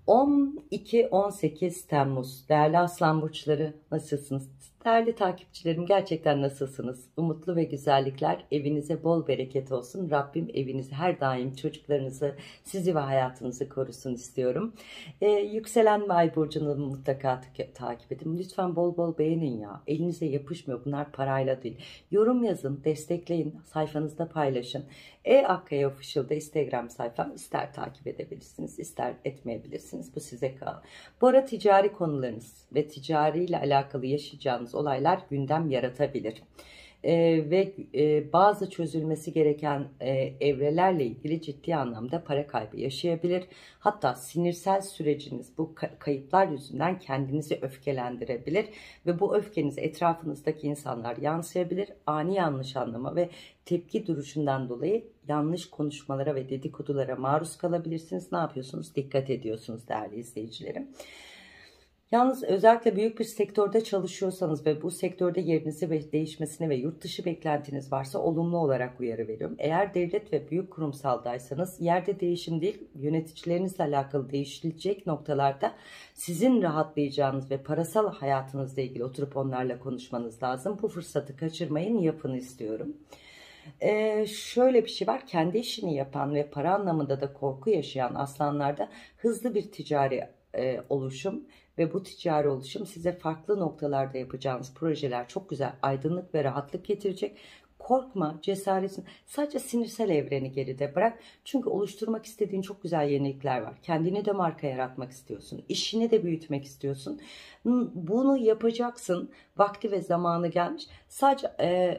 12-18 Temmuz. Değerli Aslan burçları, nasılsınız? Değerli takipçilerim, gerçekten nasılsınız? Umutlu ve güzellikler, evinize bol bereket olsun. Rabbim evinizi her daim, çocuklarınızı, sizi ve hayatınızı korusun istiyorum. Yükselen ve ay burcunu mutlaka takip edin. Lütfen bol bol beğenin ya. Elinize yapışmıyor. Bunlar parayla değil. Yorum yazın, destekleyin, sayfanızda paylaşın. Akkaya Official'da Instagram sayfam, ister takip edebilirsiniz, ister etmeyebilirsiniz. Bu size kalır. Bu ara ticari konularınız ve ticariyle alakalı yaşayacağınız olaylar gündem yaratabilir. Bazı çözülmesi gereken evrelerle ilgili ciddi anlamda para kaybı yaşayabilir. Hatta sinirsel süreciniz bu kayıplar yüzünden kendinizi öfkelendirebilir ve bu öfkeniz etrafınızdaki insanlar yansıyabilir. Ani yanlış anlama ve tepki duruşundan dolayı yanlış konuşmalara ve dedikodulara maruz kalabilirsiniz. Ne yapıyorsunuz? Dikkat ediyorsunuz değerli izleyicilerim. Yalnız özellikle büyük bir sektörde çalışıyorsanız ve bu sektörde yerinizin değişmesine ve yurt dışı beklentiniz varsa olumlu olarak uyarı veriyorum. Eğer devlet ve büyük kurumsaldaysanız yerde değişim değil, yöneticilerinizle alakalı değişilecek noktalarda sizin rahatlayacağınız ve parasal hayatınızla ilgili oturup onlarla konuşmanız lazım. Bu fırsatı kaçırmayın, yapın istiyorum. Şöyle bir şey var, kendi işini yapan ve para anlamında da korku yaşayan aslanlarda hızlı bir ticari oluşum ve bu ticari oluşum size farklı noktalarda yapacağınız projeler çok güzel aydınlık ve rahatlık getirecek. Korkma, cesaretin, sadece sinirsel evreni geride bırak. Çünkü oluşturmak istediğin çok güzel yenilikler var. Kendini de marka yaratmak istiyorsun. İşini de büyütmek istiyorsun. Bunu yapacaksın. Vakti ve zamanı gelmiş. Sadece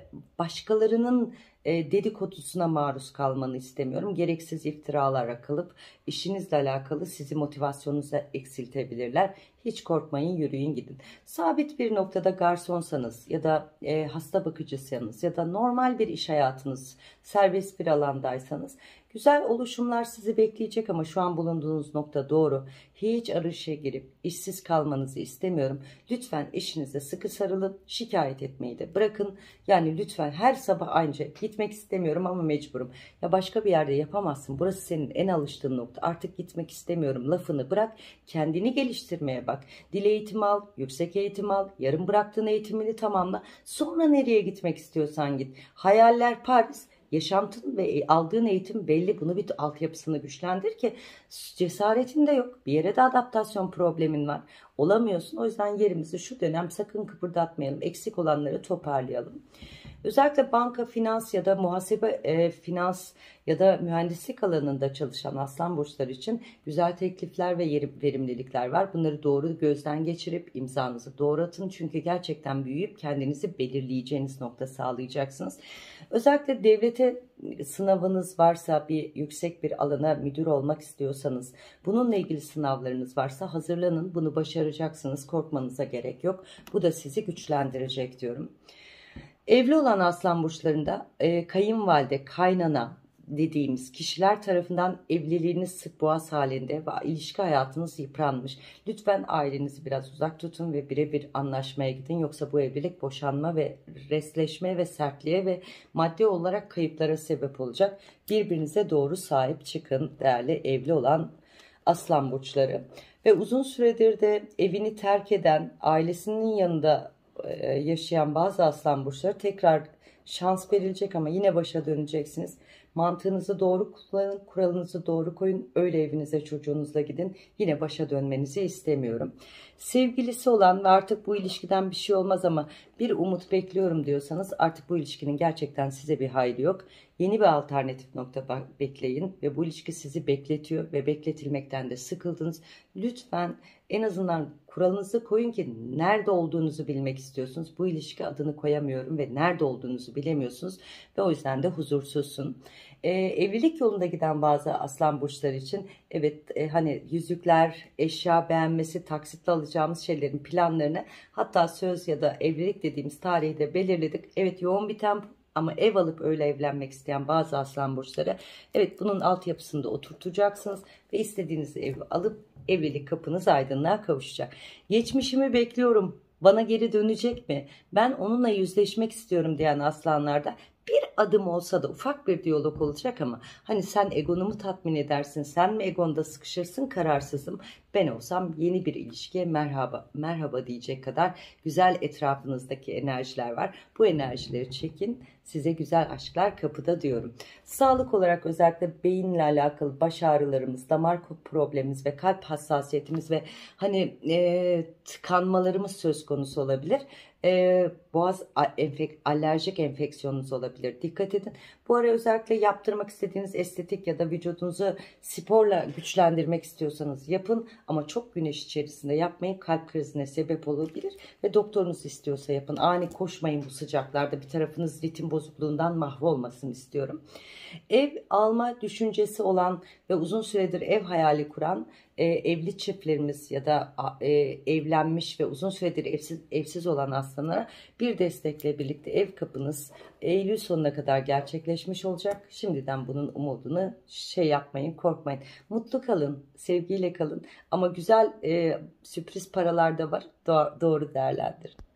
başkalarının dedikodusuna maruz kalmanı istemiyorum. Gereksiz iftiralara kalıp işinizle alakalı sizi motivasyonunuzu eksiltebilirler. Hiç korkmayın, yürüyün gidin. Sabit bir noktada garsonsanız ya da hasta bakıcısınız ya da normal bir iş hayatınız, serbest bir alandaysanız güzel oluşumlar sizi bekleyecek ama şu an bulunduğunuz nokta doğru. Hiç arışa girip işsiz kalmanızı istemiyorum. Lütfen işinize sıkı sarılın, şikayet etmeyi de bırakın. Yani lütfen her sabah aynı şey. Gitmek istemiyorum ama mecburum. Ya başka bir yerde yapamazsın. Burası senin en alıştığın nokta. Artık gitmek istemiyorum lafını bırak. Kendini geliştirmeye bak. Dil eğitimi al, yüksek eğitim al, yarım bıraktığın eğitimini tamamla. Sonra nereye gitmek istiyorsan git. Hayaller Paris. Yaşantın ve aldığın eğitim belli. Bunu bir altyapısını güçlendir ki cesaretin de yok. Bir yere de adaptasyon problemin var. Olamıyorsun. O yüzden yerimizi şu dönem sakın kıpırdatmayalım. Eksik olanları toparlayalım. Özellikle banka, finans ya da muhasebe, finans ya da mühendislik alanında çalışan aslan burçları için güzel teklifler ve verimlilikler var. Bunları doğru gözden geçirip imzanızı doğru atın. Çünkü gerçekten büyüyüp kendinizi belirleyeceğiniz nokta sağlayacaksınız. Özellikle devlete sınavınız varsa, bir yüksek bir alana müdür olmak istiyorsanız, bununla ilgili sınavlarınız varsa hazırlanın. Bunu başaracaksınız. Korkmanıza gerek yok. Bu da sizi güçlendirecek diyorum. Evli olan aslan burçlarında kayınvalide, kaynana dediğimiz kişiler tarafından evliliğiniz sık boğaz halinde ve ilişki hayatınız yıpranmış. Lütfen ailenizi biraz uzak tutun ve birebir anlaşmaya gidin. Yoksa bu evlilik boşanma ve resleşme ve sertliğe ve maddi olarak kayıplara sebep olacak. Birbirinize doğru sahip çıkın değerli evli olan aslan burçları. Ve uzun süredir de evini terk eden, ailesinin yanında yaşayan bazı aslan burçları tekrar şans verilecek ama yine başa döneceksiniz. Mantığınızı doğru kullanın, kuralınızı doğru koyun, öyle evinize çocuğunuzla gidin. Yine başa dönmenizi istemiyorum. Sevgilisi olan ve artık bu ilişkiden bir şey olmaz ama bir umut bekliyorum diyorsanız artık bu ilişkinin gerçekten size bir hayrı yok. Yeni bir alternatif nokta bekleyin ve bu ilişki sizi bekletiyor ve bekletilmekten de sıkıldınız. Lütfen en azından kuralınızı koyun ki nerede olduğunuzu bilmek istiyorsunuz. Bu ilişki adını koyamıyorum ve nerede olduğunuzu bilemiyorsunuz ve o yüzden de huzursuzsun. Evlilik yolunda giden bazı aslan burçları için evet hani yüzükler, eşya beğenmesi, taksitle alacağımız şeylerin planlarını hatta söz ya da evlilik dediğimiz tarihi de belirledik. Evet yoğun bir tempo. Ama ev alıp öyle evlenmek isteyen bazı aslan burçları evet bunun altyapısında oturtacaksınız ve istediğiniz evi alıp evlilik kapınız aydınlığa kavuşacak. Geçmişimi bekliyorum, bana geri dönecek mi? Ben onunla yüzleşmek istiyorum diyen aslanlarda Bir adım olsa da ufak bir diyalog olacak ama hani sen egonu mu tatmin edersin, sen mi egonda sıkışırsın, kararsızım. Ben olsam yeni bir ilişkiye merhaba, merhaba diyecek kadar güzel etrafınızdaki enerjiler var. Bu enerjileri çekin, size güzel aşklar kapıda diyorum. Sağlık olarak özellikle beyinle alakalı baş ağrılarımız, damar problemimiz ve kalp hassasiyetimiz ve hani tıkanmalarımız söz konusu olabilir. Boğaz alerjik enfeksiyonunuz olabilir. Dikkat edin. Bu ara özellikle yaptırmak istediğiniz estetik ya da vücudunuzu sporla güçlendirmek istiyorsanız yapın. Ama çok güneş içerisinde yapmayın. Kalp krizine sebep olabilir. Ve doktorunuz istiyorsa yapın. Ani koşmayın bu sıcaklarda. Bir tarafınız ritim bozukluğundan mahvolmasın istiyorum. Ev alma düşüncesi olan ve uzun süredir ev hayali kuran evli çiftlerimiz ya da evlenmiş ve uzun süredir evsiz olan aslanlara bir destekle birlikte ev kapınız Eylül sonuna kadar gerçekleşmiş olacak. Şimdiden bunun umudunu yapmayın, korkmayın. Mutlu kalın, sevgiyle kalın ama güzel sürpriz paralar da var. Doğru değerlendirin.